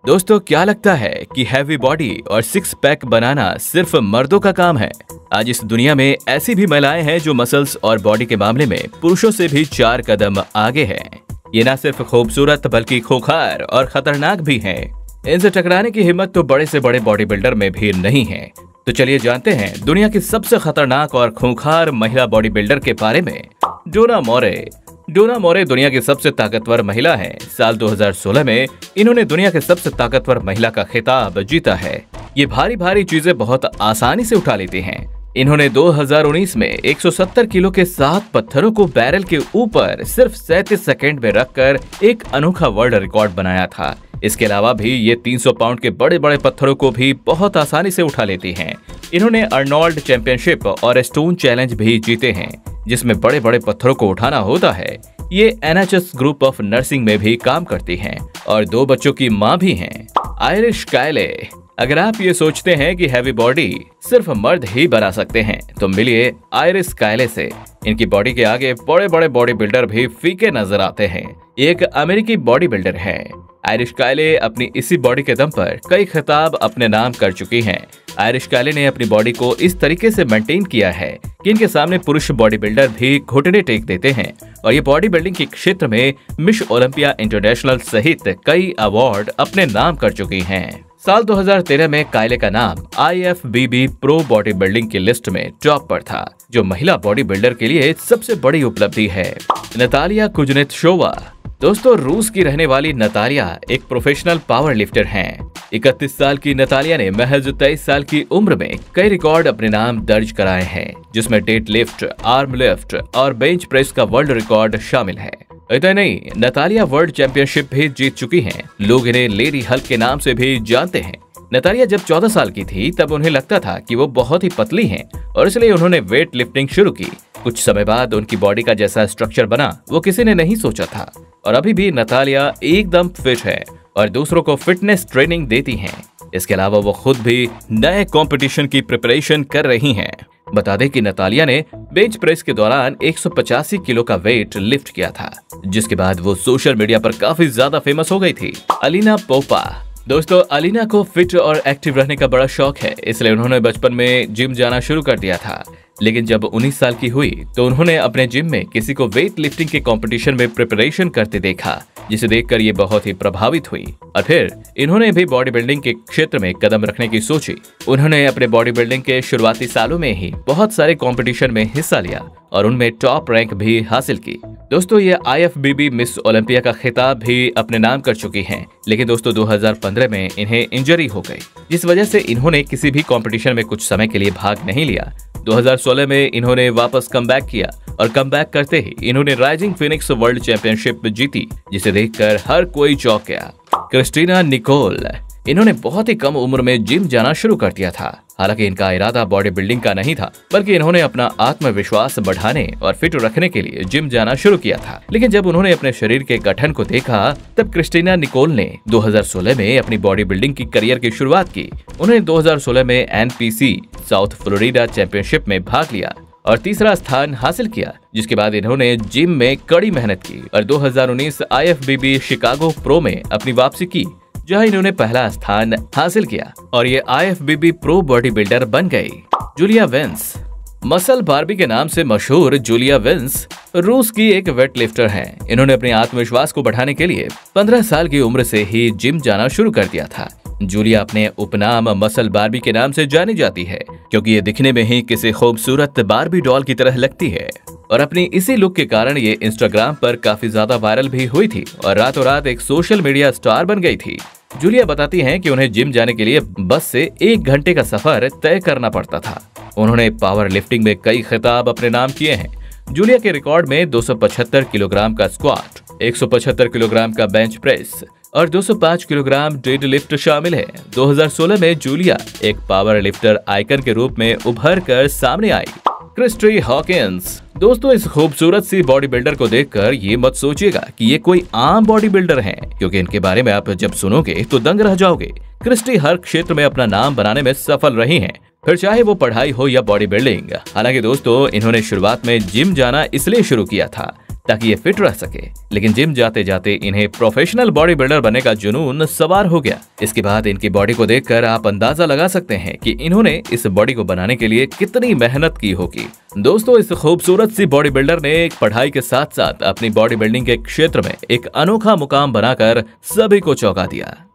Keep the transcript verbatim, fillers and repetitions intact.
दोस्तों, क्या लगता है कि हैवी बॉडी और सिक्स पैक बनाना सिर्फ मर्दों का काम है? आज इस दुनिया में ऐसी भी महिलाएं हैं जो मसल्स और बॉडी के मामले में पुरुषों से भी चार कदम आगे हैं। ये न सिर्फ खूबसूरत बल्कि खूंखार और खतरनाक भी हैं। इनसे टकराने की हिम्मत तो बड़े से बड़े बॉडी बिल्डर में भी नहीं है। तो चलिए जानते हैं दुनिया की सबसे खतरनाक और खूंखार महिला बॉडी बिल्डर के बारे में। डोना मोरे। डोना मोरे दुनिया की सबसे ताकतवर महिला है। साल दो हज़ार सोलह में इन्होंने दुनिया के सबसे ताकतवर महिला का खिताब जीता है। ये भारी भारी चीजें बहुत आसानी से उठा लेती हैं। इन्होंने दो हज़ार उन्नीस में एक सौ सत्तर किलो के सात पत्थरों को बैरल के ऊपर सिर्फ सैंतीस सेकंड में रखकर एक अनोखा वर्ल्ड रिकॉर्ड बनाया था। इसके अलावा भी ये तीन सौ पाउंड के बड़े बड़े पत्थरों को भी बहुत आसानी से उठा लेती हैं। इन्होंने अर्नोल्ड चैंपियनशिप और स्टोन चैलेंज भी जीते हैं, जिसमें बड़े बड़े पत्थरों को उठाना होता है। ये N H S group of nursing में भी काम करती हैं और दो बच्चों की माँ भी हैं। आयरिश कायले। अगर आप ये सोचते हैं कि हैवी बॉडी सिर्फ मर्द ही बना सकते हैं, तो मिलिए आयरिश कायले से। इनकी बॉडी के आगे बड़े बड़े बॉडी बिल्डर भी फीके नजर आते हैं। एक अमेरिकी बॉडी बिल्डर है। आयरिश कायले अपनी इसी बॉडी के दम पर कई खिताब अपने नाम कर चुकी हैं। आयरिश कायले ने अपनी बॉडी को इस तरीके से मेंटेन किया है कि इनके सामने पुरुष बॉडी बिल्डर भी घुटने टेक देते हैं और ये बॉडी बिल्डिंग के क्षेत्र में मिस ओलंपिया इंटरनेशनल सहित कई अवार्ड अपने नाम कर चुकी हैं। साल दो हज़ार तेरह में कायले का नाम I F B B pro body building की लिस्ट में टॉप पर था, जो महिला बॉडी बिल्डर के लिए सबसे बड़ी उपलब्धि है। Natalia Kuznetsova. दोस्तों, रूस की रहने वाली नतालिया एक प्रोफेशनल पावर लिफ्टर हैं। इकतीस साल की नतालिया ने महज तेईस साल की उम्र में कई रिकॉर्ड अपने नाम दर्ज कराए हैं, जिसमें डेड लिफ्ट, आर्म लिफ्ट और बेंच प्रेस का वर्ल्ड रिकॉर्ड शामिल है। इतना नहीं, नतालिया वर्ल्ड चैंपियनशिप भी जीत चुकी हैं। लोग इन्हें लेडी हल्क के नाम से भी जानते हैं। नतालिया जब चौदह साल की थी तब उन्हें लगता था कि वो बहुत ही पतली हैं और इसलिए उन्होंने वेट लिफ्टिंग शुरू की। कुछ समय बाद उनकी बॉडी का जैसा स्ट्रक्चर बना वो किसी ने नहीं सोचा था और अभी भी नतालिया एकदम फिट है और दूसरों को फिटनेस ट्रेनिंग देती हैं। इसके अलावा वो खुद भी नए कंपटीशन की प्रिपरेशन कर रही हैं। बता दें कि नतालिया ने बेंच प्रेस के दौरान एक सौ पचासी किलो का वेट लिफ्ट किया था, जिसके बाद वो सोशल मीडिया पर काफी ज्यादा फेमस हो गई थी। अलीना पोपा। दोस्तों, अलीना को फिट और एक्टिव रहने का बड़ा शौक है, इसलिए उन्होंने बचपन में जिम जाना शुरू कर दिया था। लेकिन जब उन्नीस साल की हुई तो उन्होंने अपने जिम में किसी को वेट लिफ्टिंग के कंपटीशन में प्रिपरेशन करते देखा, जिसे देखकर ये बहुत ही प्रभावित हुई और फिर इन्होंने भी बॉडी बिल्डिंग के क्षेत्र में कदम रखने की सोची। उन्होंने अपने बॉडी बिल्डिंग के शुरुआती सालों में ही बहुत सारे कंपटीशन में हिस्सा लिया और उनमें टॉप रैंक भी हासिल की। दोस्तों, ये I F B B Miss Olympia का खिताब भी अपने नाम कर चुकी हैं। लेकिन दोस्तों, दो हज़ार पंद्रह में इन्हें इंजरी हो गई, जिस वजह से इन्होंने किसी भी कंपटीशन में कुछ समय के लिए भाग नहीं लिया। दो हज़ार सोलह में इन्होंने वापस कमबैक किया और कमबैक करते ही इन्होंने राइजिंग फिनिक्स वर्ल्ड चैंपियनशिप जीती, जिसे देखकर हर कोई चौंक गया। Christina Nicole. इन्होंने बहुत ही कम उम्र में जिम जाना शुरू कर दिया था। हालांकि इनका इरादा बॉडी बिल्डिंग का नहीं था, बल्कि इन्होंने अपना आत्मविश्वास बढ़ाने और फिट रखने के लिए जिम जाना शुरू किया था। लेकिन जब उन्होंने अपने शरीर के गठन को देखा, तब क्रिस्टीना निकोल ने दो हज़ार सोलह में अपनी बॉडी बिल्डिंग की करियर की शुरुआत की। उन्होंने दो हज़ार सोलह में N P C South Florida championship में भाग लिया और तीसरा स्थान हासिल किया, जिसके बाद इन्होंने जिम में कड़ी मेहनत की और दो हज़ार उन्नीस I F B B Chicago pro में अपनी वापसी की, जहां इन्होंने पहला स्थान हासिल किया और ये I F B B pro body builder बन गई। Julia veins. मसल बार्बी के नाम से मशहूर जूलिया वेंस रूस की एक वेट लिफ्टर हैं। इन्होंने अपने आत्मविश्वास को बढ़ाने के लिए पंद्रह साल की उम्र से ही जिम जाना शुरू कर दिया था। जूलिया अपने उपनाम मसल बार्बी के नाम से जानी जाती है, क्योंकि ये दिखने में ही किसी खूबसूरत बार्बी डॉल की तरह लगती है और अपनी इसी लुक के कारण ये इंस्टाग्राम पर काफी ज्यादा वायरल भी हुई थी और रातों रात एक सोशल मीडिया स्टार बन गई थी। जूलिया बताती हैं कि उन्हें जिम जाने के लिए बस से एक घंटे का सफर तय करना पड़ता था। उन्होंने पावर लिफ्टिंग में कई खिताब अपने नाम किए हैं। जूलिया के रिकॉर्ड में दो सौ पचहत्तर किलोग्राम का स्क्वाट, एक सौ पचहत्तर किलोग्राम का बेंच प्रेस और दो सौ पाँच किलोग्राम डेड लिफ्ट शामिल है। दो हज़ार सोलह में जूलिया एक पावर लिफ्टर आइकन के रूप में उभर कर सामने आई। Christie Hawkins. दोस्तों, इस खूबसूरत सी बॉडी बिल्डर को देखकर ये मत सोचिएगा कि ये कोई आम बॉडी बिल्डर हैं, क्योंकि इनके बारे में आप जब सुनोगे तो दंग रह जाओगे। क्रिस्टी हर क्षेत्र में अपना नाम बनाने में सफल रही हैं, फिर चाहे वो पढ़ाई हो या बॉडी बिल्डिंग। हालांकि दोस्तों, इन्होंने शुरुआत में जिम जाना इसलिए शुरू किया था ताकि ये फिट रह सके। लेकिन जिम जाते जाते इन्हें प्रोफेशनल बॉडी बिल्डर बनने का जुनून सवार हो गया। इसके बाद इनकी बॉडी को देखकर आप अंदाजा लगा सकते हैं कि इन्होंने इस बॉडी को बनाने के लिए कितनी मेहनत की होगी। दोस्तों, इस खूबसूरत सी बॉडी बिल्डर ने एक पढ़ाई के साथ साथ अपनी बॉडी बिल्डिंग के क्षेत्र में एक अनोखा मुकाम बनाकर सभी को चौंका दिया।